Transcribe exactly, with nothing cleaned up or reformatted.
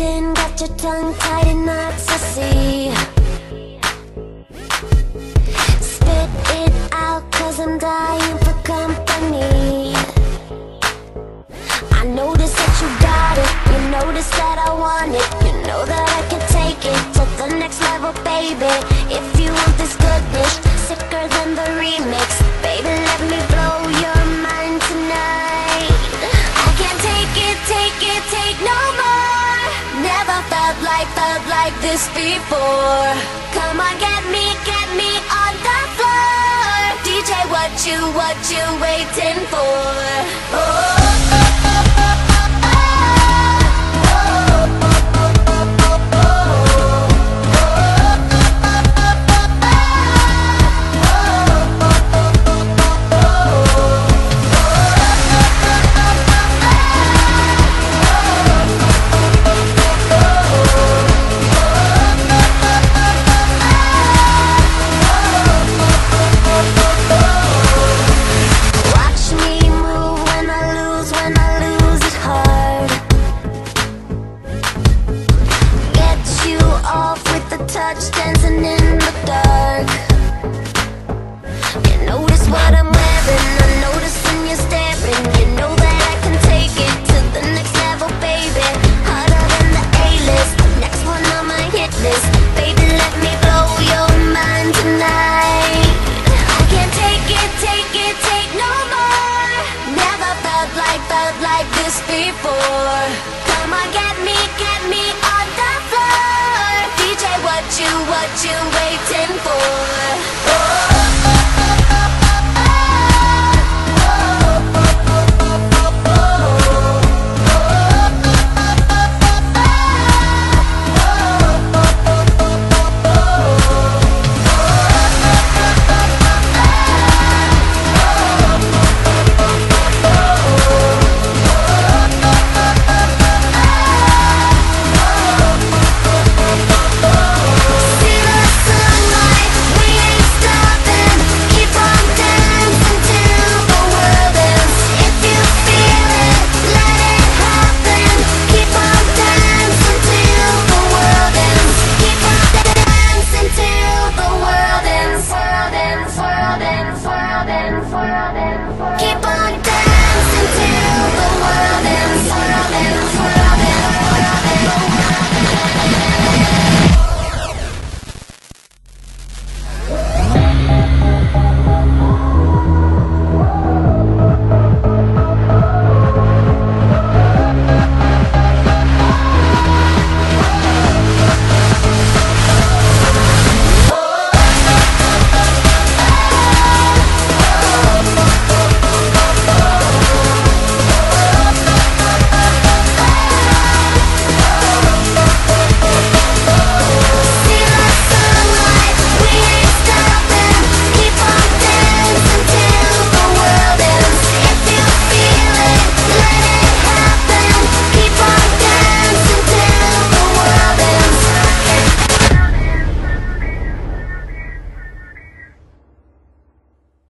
waiting, got your tongue tied in knots, I see. Spit it out, cause I'm dying for company. I notice that you got it, you notice that I want it. You know that I can take it to the next level, baby. If you want this goodness, sicker than the remix, baby, let me blow your mind tonight. I can't take it, take it, take no more. Never felt like, felt like this before. Come on, get me, get me on the floor. D J, what you, what you waiting for? Oh. Touch dancing in the dark. You notice what I'm wearing, I notice when you're staring. You know that I can take it to the next level, baby. Harder than the A-list, next one on my hit list. Baby, let me blow your mind tonight. I can't take it, take it, take no more. Never felt like, felt like this before. Come on, get me, get me on the floor. D J, what you, what you waiting for? Oh.